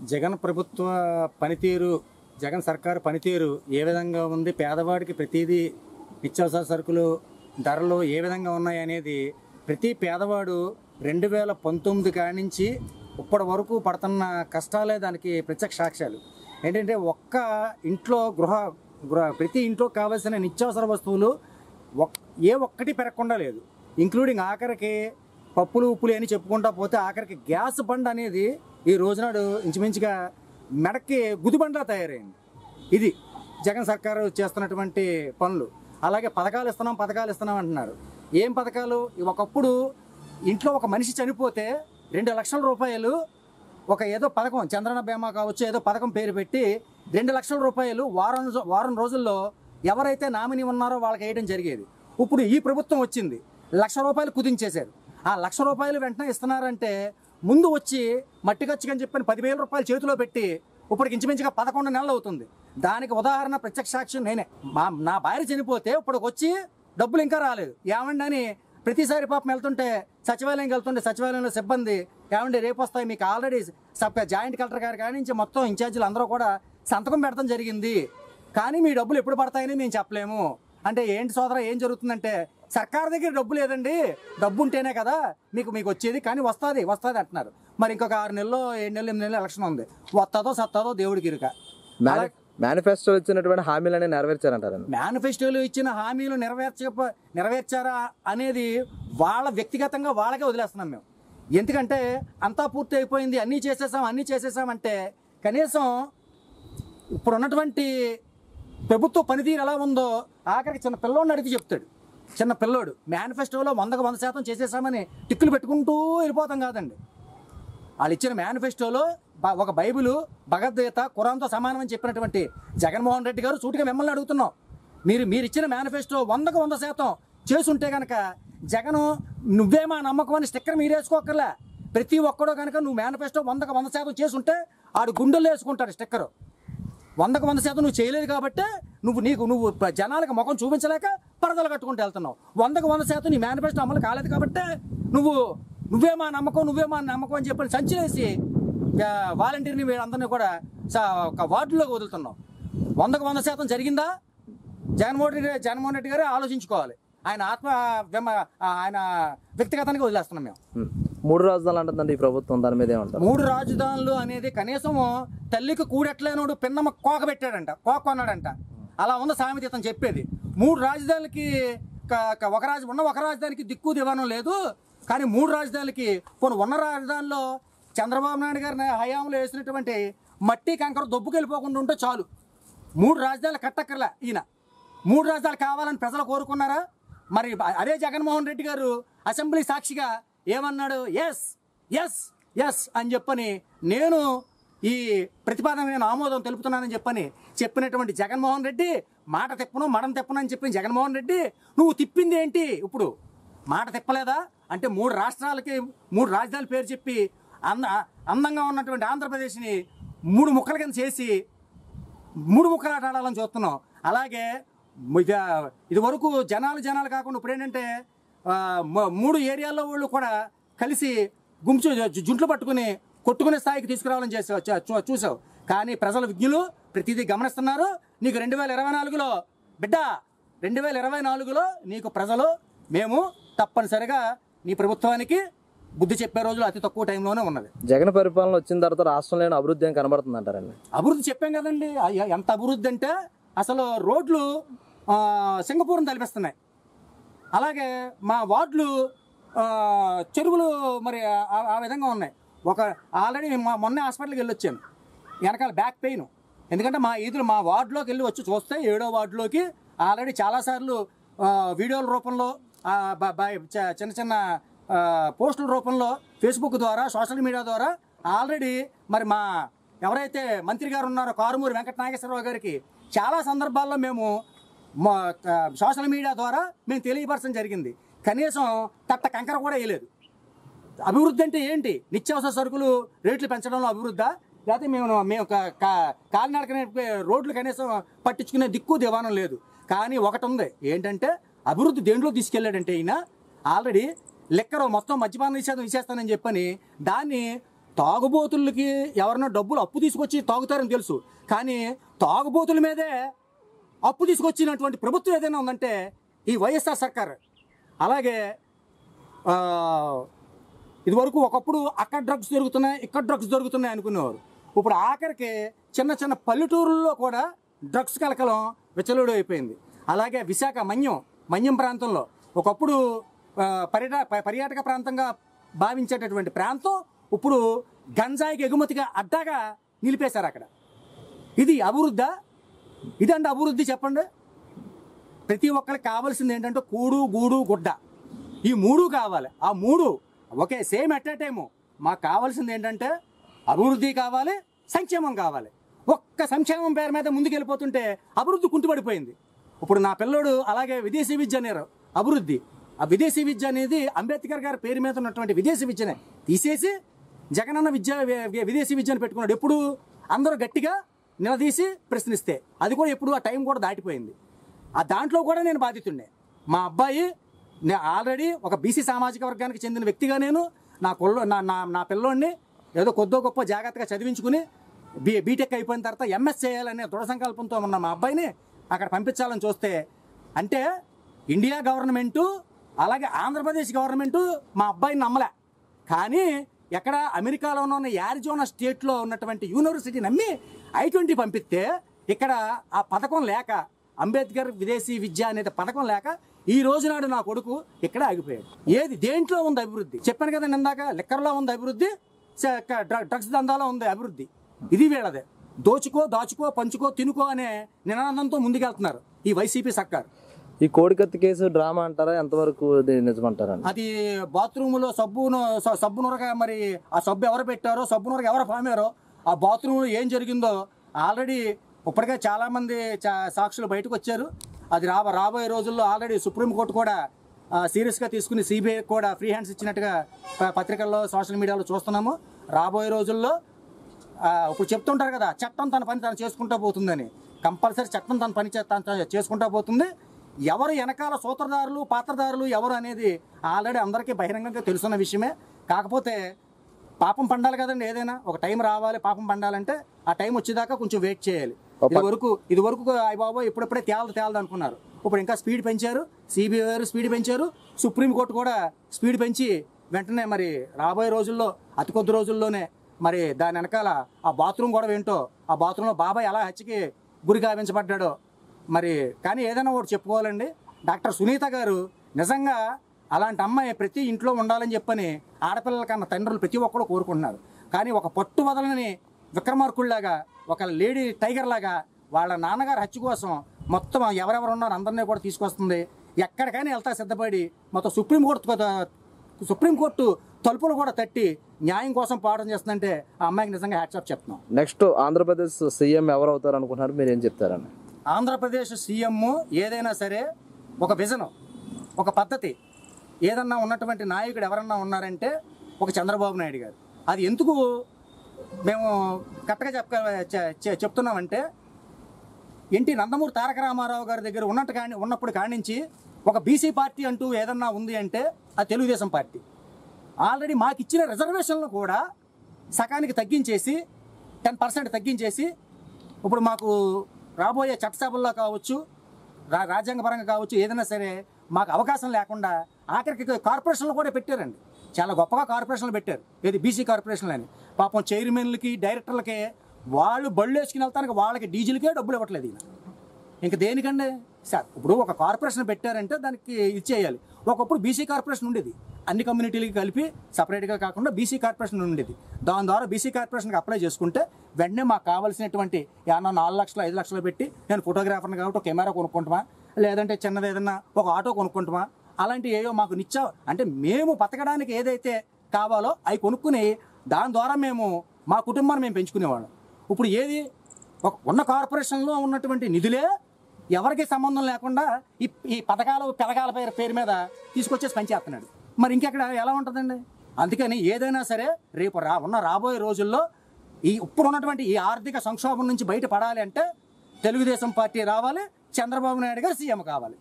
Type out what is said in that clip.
జగన్ ప్రభుత్వ పనితీరు, జగన్ సర్కారు పనితీరు ఏ విధంగా ఉంది, పేదవాడికి ప్రతిదీ నిత్యావసర సరుకులు ధరలు ఏ విధంగా ఉన్నాయి అనేది ప్రతి పేదవాడు 2019 కాడి నుంచి ఇప్పటి వరకు పడుతున్న కష్టాలే దానికి ప్రత్యక్ష సాక్ష్యాలు. ఏంటంటే ఒక్క ఇంట్లో ప్రతి ఇంట్లో కావాల్సిన నిత్యావసర వస్తువులు ఏ ఒక్కటి పెరగకుండా లేదు. ఇంక్లూడింగ్ ఆఖరికి పప్పులు ఉప్పులు అని చెప్పుకుంటా పోతే ఆఖరికి గ్యాస్ బండ్ అనేది ఈ రోజునాడు ఇంచుమించుగా మెడకి గుదిబండ్లా తయారైంది. ఇది జగన్ సర్కారు చేస్తున్నటువంటి పనులు. అలాగే పథకాలు ఇస్తున్నాం అంటున్నారు. ఏం పథకాలు? ఒకప్పుడు ఇంట్లో ఒక మనిషి చనిపోతే 2 లక్షల రూపాయలు ఒక ఏదో పథకం, చంద్రన్న బీమా కావచ్చు, ఏదో పథకం పేరు పెట్టి 2 లక్షల రూపాయలు వారం రోజుల్లో ఎవరైతే నామినీ ఉన్నారో వాళ్ళకి వేయడం జరిగేది. ఇప్పుడు ఈ ప్రభుత్వం వచ్చింది, 1 లక్ష రూపాయలు కుదించేశారు. ఆ 1 లక్ష రూపాయలు వెంటనే ఇస్తున్నారంటే ముందు వచ్చి మట్టి ఖర్చుకని చెప్పని 10,000 రూపాయలు చేతిలో పెట్టి ఇప్పటికి ఇంచుమించుగా 11 నెలలు అవుతుంది. దానికి ఉదాహరణ ప్రత్యక్ష సాక్ష్యం నేనే. నా భార్య చనిపోతే ఇప్పటికి వచ్చి డబ్బులు ఇంకా రాలేదు. ఏమండి అని ప్రతిసారి పాపం వెళ్తుంటే సచివాలయంలో సిబ్బంది ఏమండి రేపు వస్తాయి మీకు ఆల్రెడీ జాయింట్ కలెక్టర్ గారి కాడి నుంచి మొత్తం ఇన్ఛార్జీలు అందరూ కూడా సంతకం పెడతాం జరిగింది, కానీ మీ డబ్బులు ఎప్పుడు పడతాయని మేము చెప్పలేము అంటే ఏంటి సోదరా ఏం జరుగుతుందంటే సర్కార్ దగ్గర డబ్బు లేదండి, డబ్బు ఉంటేనే కదా మీకు వచ్చేది, కానీ వస్తుంది అంటున్నారు. మరి ఇంకొక 6 నెలలు 7 నెలలు 8 నెలలు ఎలక్షన్ ఉంది, వస్తుందో సత్తాదో దేవుడికి ఇరుక. మేనిఫెస్టో ఇచ్చినటువంటి హామీలన్నీ నెరవేర్చారంటారు. మేనిఫెస్టోలు ఇచ్చిన హామీలు నెరవేర్చారా అనేది వాళ్ళ వ్యక్తిగతంగా వాళ్ళకే వదిలేస్తున్నాం మేము. ఎందుకంటే అంతా పూర్తి అయిపోయింది, అన్నీ చేసేసామంటే కనీసం ఇప్పుడు ఉన్నటువంటి ప్రభుత్వ పనితీరు ఎలా ఉందో ఆఖరికి చిన్న పిల్లోడిని అడిగి చెప్తాడు. చిన్న పిల్లోడు మేనిఫెస్టోలో 100% చేసేసామని టిక్కులు పెట్టుకుంటూ వెళ్ళిపోతాం కాదండి. వాళ్ళు ఇచ్చిన మేనిఫెస్టోలో ఒక బైబిల్, భగవద్గీత, ఖురాన్తో సమానమని చెప్పినటువంటి జగన్మోహన్ రెడ్డి గారు సూటిగా మిమ్మల్ని అడుగుతున్నాం, మీరు ఇచ్చిన మేనిఫెస్టో 100% చేసుంటే కనుక జగన్ నువ్వే మా నమ్మకం అని స్టిక్కర్ మీరు వేసుకోకర్లే. ప్రతి ఒక్కడో కనుక నువ్వు మేనిఫెస్టో 100% చేసుంటే ఆడు గుండెల్లో వేసుకుంటాడు స్టిక్కరు. 100% నువ్వు చేయలేదు కాబట్టి నువ్వు జనాలకు ముఖం చూపించలేక పరదలు కట్టుకుంటూ వెళ్తున్నావు. 100% నీ మేనిఫెస్టో అమలు కాలేదు కాబట్టి నువ్వే మా నమ్మకం అని చెప్పి సంచిలేసి వాలంటీర్ని అందరినీ కూడా ఒక వార్డులోకి వదులుతున్నావు. 100% జరిగిందా? జగన్మోహన్ రెడ్డి గారే ఆలోచించుకోవాలి. ఆయన వ్యక్తిగతానికి వదిలేస్తున్నాం మేము. 3 రాజధానులు అంటుందండి ఈ ప్రభుత్వం, దాని మీద ఏమంటారు? 3 రాజధానులు అనేది కనీసం తల్లికి కూడెట్లేనోడు పిన్నమ్మ కోక పెట్టాడంట, కోక కొన్నాడంట, అలా ఉంది సామెత ఇతను చెప్పేది. 3 రాజధానులకి ఒక రాజధానికి దిక్కు దివానం లేదు, కానీ 3 రాజధానులకి ఉన్న రాజధానిలో చంద్రబాబు నాయుడు గారి హయాంలో వేసినటువంటి మట్టి కంకర దొబ్బుకెళ్ళిపోకుండా ఉంటే చాలు. 3 రాజధానులు కట్టక్కర్లా. ఈయన 3 రాజధానులు కావాలని ప్రజలు కోరుకున్నారా? మరి అదే జగన్మోహన్ రెడ్డి గారు అసెంబ్లీ సాక్షిగా ఏమన్నాడు? ఎస్ అని చెప్పని నేను ఈ ప్రతిపాదన నేను ఆమోదం తెలుపుతున్నానని చెప్పినటువంటి జగన్మోహన్ రెడ్డి మాట తిప్పను మడం తిప్పను అని చెప్పిన జగన్మోహన్ రెడ్డి నువ్వు తిప్పింది ఏంటి? ఇప్పుడు మాట తిప్పలేదా అంటే 3 రాష్ట్రాలకి 3 రాజధానుల పేరు చెప్పి అందంగా ఉన్నటువంటి ఆంధ్రప్రదేశ్ని 3 ముక్కల కింద చేసి 3 ముక్కలు ఆడాలని చూస్తున్నాం. అలాగే ఇది వరకు జనాలు కాకుండా ఇప్పుడు ఏంటంటే 3 ఏరియాల్లో వాళ్ళు కూడా కలిసి జుంట్లు పట్టుకుని కొట్టుకునే స్థాయికి తీసుకురావాలని చూసావు. కానీ ప్రజల విజ్ఞులు ప్రతిదీ గమనిస్తున్నారు. నీకు 2024లో బిడ్డ 2024లో నీకు ప్రజలు మేము తప్పనిసరిగా నీ ప్రభుత్వానికి బుద్ధి చెప్పే రోజులు అతి తక్కువ టైంలోనే ఉన్నది. జగన్ పరిపాలన వచ్చిన తర్వాత రాష్ట్రంలో అభివృద్ధి ఏం కనబడుతుంది అంటారండి? అభివృద్ధి చెప్పాం కదండి. ఎంత అభివృద్ధి అంటే అసలు రోడ్లు సింగపూర్ని తలపిస్తున్నాయి. అలాగే మా వార్డులు చెరువులు మరి ఆ విధంగా ఉన్నాయి. ఆల్రెడీ మొన్న హాస్పిటల్కి వెళ్ళి వచ్చాను, వెనకాల బ్యాక్ పెయిన్. ఎందుకంటే మా వార్డులోకి వెళ్ళి వచ్చి చూస్తే 7వ వార్డులోకి ఆల్రెడీ చాలాసార్లు వీడియోల రూపంలో చిన్న పోస్టుల రూపంలో ఫేస్బుక్ ద్వారా సోషల్ మీడియా ద్వారా ఆల్రెడీ మరి మా ఎవరైతే మంత్రి గారు ఉన్నారో కారుమూరి వెంకట నాగేశ్వరరావు గారికి చాలా సందర్భాల్లో మేము సోషల్ మీడియా ద్వారా మేము తెలియపరచడం జరిగింది. కనీసం తట్ట కంకర కూడా వేయలేదు. అభివృద్ధి అంటే ఏంటి? నిత్యావసర సరుకులు రేట్లు పెంచడంలో అభివృద్ధా? లేకపోతే మేము కాలినడకనే రోడ్లు కనీసం పట్టించుకునే దిక్కు దివానం లేదు. కానీ ఒకటి ఉంది, ఏంటంటే అభివృద్ధి దేంట్లో తీసుకెళ్ళాడంటే ఈయన ఆల్రెడీ లెక్కరు మొత్తం మద్యపాన నిషేధం ఇచ్చేస్తానని చెప్పని దాన్ని తాగుబోతులకి ఎవరన్నా డబ్బులు అప్పు తీసుకొచ్చి తాగుతారని తెలుసు, కానీ తాగుబోతుల మీదే అప్పు తీసుకొచ్చినటువంటి ప్రభుత్వం ఏదైనా ఉందంటే ఈ వైఎస్ఆర్ సర్కార్. అలాగే ఇదివరకు ఒకప్పుడు అక్కడ డ్రగ్స్ దొరుకుతున్నాయి, ఇక్కడ డ్రగ్స్ దొరుకుతున్నాయి అనుకునేవారు. ఇప్పుడు ఆఖరికి చిన్న చిన్న పల్లెటూరుల్లో కూడా డ్రగ్స్ కలకలం విచ్చలుడు అయిపోయింది. అలాగే విశాఖ మన్యం ప్రాంతంలో ఒకప్పుడు పర్యాటక ప్రాంతంగా భావించేటటువంటి ప్రాంతం ఇప్పుడు గంజాయికి ఎగుమతిగా అడ్డాగా నిలిపేశారు అక్కడ. ఇది అభివృద్ధా? ఇదంటే అభివృద్ధి చెప్పండి. ప్రతి ఒక్కరికి కావాల్సింది ఏంటంటే కూడు గూడు గుడ్డ, ఈ మూడు కావాలి. ఆ మూడు ఒకే సేమ్ ఎట్ ఏ టైము మాకు కావాల్సింది ఏంటంటే అభివృద్ధి కావాలి, సంక్షేమం కావాలి. ఒక్క సంక్షేమం పేరు మీద ముందుకెళ్ళిపోతుంటే అభివృద్ధి కుంటుపడిపోయింది. ఇప్పుడు నా పిల్లోడు అలాగే విదేశీ విద్య అన్నారు అభివృద్ధి. ఆ విదేశీ విద్య అనేది అంబేద్కర్ గారి పేరు మీద ఉన్నటువంటి విదేశీ విద్యనే తీసేసి జగనన్న విదేశీ విద్యను పెట్టుకున్నాడు. ఎప్పుడు అందరూ గట్టిగా నిలదీసి ప్రశ్నిస్తే అది కూడా ఎప్పుడు ఆ టైం కూడా దాటిపోయింది. ఆ దాంట్లో కూడా నేను బాధితుండే. మా అబ్బాయి ఆల్రెడీ ఒక బీసీ సామాజిక వర్గానికి చెందిన వ్యక్తిగా నేను నా పిల్లోడిని ఏదో కొద్దో గొప్ప జాగ్రత్తగా చదివించుకుని బీటెక్ అయిపోయిన తర్వాత ఎంఎస్ చేయాలనే దృఢ సంకల్పంతో ఉన్న మా అబ్బాయిని అక్కడ పంపించాలని చూస్తే అంటే ఇండియా గవర్నమెంటు అలాగే ఆంధ్రప్రదేశ్ గవర్నమెంటు మా అబ్బాయిని నమ్మలే. కానీ ఎక్కడ అమెరికాలో ఉన్న యారిజోనా స్టేట్లో ఉన్నటువంటి యూనివర్సిటీ నమ్మి I-20 పంపిస్తే ఇక్కడ ఆ పథకం లేక అంబేద్కర్ విదేశీ విద్య అనేది పథకం లేక ఈ రోజు నాడు నా కొడుకు ఇక్కడ ఆగిపోయాడు. ఏది దేంట్లో ఉంది అభివృద్ధి? చెప్పాను కదా ఇందాక, లిక్కర్లో ఉంది అభివృద్ధి, డ్రగ్స్ దందాలో ఉంది అభివృద్ధి. ఇది వీళ్ళదే. దాచుకో పంచుకో తినుకో అనే నినాదంతో ముందుకెళ్తున్నారు ఈ వైసీపీ సర్కార్. ఈ కోడికత్తి కేసు డ్రామా అంటారా, ఎంతవరకు నిజమంటారా? అది బాత్రూములో సబ్బు నురగ, మరి ఆ సబ్బు ఎవరు పెట్టారో, సబ్బు నురగ ఎవరు పామారో, ఆ బాత్రూంలో ఏం జరిగిందో ఆల్రెడీ ఇప్పటికే చాలామంది సాక్షులు బయటకు వచ్చారు. అది రాబోయే రోజుల్లో ఆల్రెడీ సుప్రీంకోర్టు కూడా సీరియస్గా తీసుకుని సిబిఐ కూడా ఫ్రీ హ్యాండ్స్ ఇచ్చినట్టుగా పత్రికల్లో సోషల్ మీడియాలో చూస్తున్నాము. రాబోయే రోజుల్లో ఇప్పుడు చెప్తుంటారు కదా, చట్టం తన పని తను చేసుకుంటూ పోతుందని. కంపల్సరీ చట్టం తన పని తను చేసుకుంటూ పోతుంది. ఎవరు వెనకాల సూత్రధారులు పాత్రధారులు ఎవరు అనేది ఆల్రెడీ అందరికీ బహిరంగంగా తెలుసున్న విషయమే. కాకపోతే పాపం పండాలి కదండి, ఏదైనా ఒక టైం రావాలి. పాపం పండాలంటే ఆ టైం వచ్చేదాకా కొంచెం వెయిట్ చేయాలి. ఇది వరకు అయ్య బాబా ఇప్పుడప్పుడే తేలదు అనుకున్నారు. ఇప్పుడు ఇంకా స్పీడ్ పెంచారు, సిబిఐ గారు స్పీడ్ పెంచారు, సుప్రీంకోర్టు కూడా స్పీడ్ పెంచి వెంటనే మరి రాబోయే రోజుల్లో అతి కొద్ది రోజుల్లోనే మరి దాని వెనకాల ఆ బాత్రూమ్ గొడవ ఏంటో, ఆ బాత్రూంలో బాబాయ్ ఎలా హత్యకి గురి గావించబడ్డాడో మరి. కానీ ఏదైనా ఒకటి చెప్పుకోవాలండి, డాక్టర్ సునీత గారు నిజంగా అలాంటి అమ్మాయి ప్రతి ఇంట్లో ఉండాలని చెప్పని ఆడపిల్లల కన్నా తండ్రులు ప్రతి ఒక్కరు కోరుకుంటున్నారు. కానీ ఒక పట్టు వదలని విక్రమార్కుల్లాగా, ఒక లేడీ టైగర్ లాగా వాళ్ళ నాన్నగారు హత్య కోసం మొత్తం ఎవరెవరు ఉన్నారో అందరినీ కూడా తీసుకొస్తుంది. ఎక్కడికైనా వెళ్తా సిద్ధపడి మొత్తం సుప్రీంకోర్టు తలుపులు కూడా తట్టి న్యాయం కోసం పోరాటం చేస్తుందంటే ఆ అమ్మాయికి నిజంగా హ్యాట్స్ ఆఫ్ చెప్తున్నాం. నెక్స్ట్ ఆంధ్రప్రదేశ్ సీఎం ఎవరు అవుతారు అనుకుంటున్నారు, మీరు ఏం చెప్తారని? ఆంధ్రప్రదేశ్ సీఎం ఏదైనా సరే ఒక విజన్, ఒక పద్ధతి ఏదన్నా ఉన్నటువంటి నాయకుడు ఎవరన్నా ఉన్నారంటే ఒక చంద్రబాబు నాయుడు గారు. అది ఎందుకు మేము కరెక్ట్గా చెప్తున్నామంటే నందమూరి తారక రామారావు గారి దగ్గర ఉన్నప్పుడు కానించి ఒక బీసీ పార్టీ అంటూ ఏదన్నా ఉంది అంటే అది తెలుగుదేశం పార్టీ. ఆల్రెడీ మాకు ఇచ్చిన రిజర్వేషన్లు కూడా సకానికి తగ్గించేసి 10% తగ్గించేసి ఇప్పుడు మాకు రాబోయే చట్టసభల్లో కావచ్చు, రాజ్యాంగపరంగా కావచ్చు, ఏదైనా సరే మాకు అవకాశం లేకుండా ఆఖరికి కార్పొరేషన్లు కూడా పెట్టారండి. చాలా గొప్పగా కార్పొరేషన్లు పెట్టారు. ఏది బీసీ కార్పొరేషన్లు అని. పాపం చైర్మన్లకి డైరెక్టర్లకి వాళ్ళు బళ్ళు వేసుకుని వెళ్తానికి వాళ్ళకి డీజిల్కే డబ్బులు ఇవ్వట్లేదు. ఇంక దేనికండి సార్? ఇప్పుడు ఒక కార్పొరేషన్ పెట్టారంటే దానికి ఇచ్చేయాలి. ఒకప్పుడు బీసీ కార్పొరేషన్ ఉండేది, అన్ని కమ్యూనిటీలకి కలిపి సపరేట్గా కాకుండా బీసీ కార్పొరేషన్ ఉండేది. దాని ద్వారా బీసీ కార్పొరేషన్కి అప్లై చేసుకుంటే వెంటనే మాకు కావాల్సినటువంటి ఏమన్నా 4 లక్షలు 5 లక్షలు పెట్టి నేను ఫోటోగ్రాఫర్ని కాబట్టి ఒక కెమెరా కొనుక్కుంటామా, లేదంటే చిన్నది ఏదన్నా ఒక ఆటో కొనుక్కుంటామా, అలాంటి ఏవో మాకు అంటే మేము బతకడానికి ఏదైతే కావాలో అవి కొనుక్కుని దాని ద్వారా మేము మా కుటుంబాన్ని మేము పెంచుకునేవాళ్ళం. ఇప్పుడు ఏది ఉన్న కార్పొరేషన్లో ఉన్నటువంటి నిధులే ఎవరికి సంబంధం లేకుండా ఈ పెదగాల పేరు మీద తీసుకొచ్చేసి పనిచేస్తున్నాడు. మరి ఇంకెక్కడ ఎలా ఉంటుందండి? అందుకని ఏదైనా సరే రేపు రాబోయే రోజుల్లో ఇప్పుడు ఉన్నటువంటి ఈ ఆర్థిక సంక్షోభం నుంచి బయటపడాలి అంటే తెలుగుదేశం పార్టీ రావాలి, చంద్రబాబు నాయుడు గారు సీఎం కావాలి.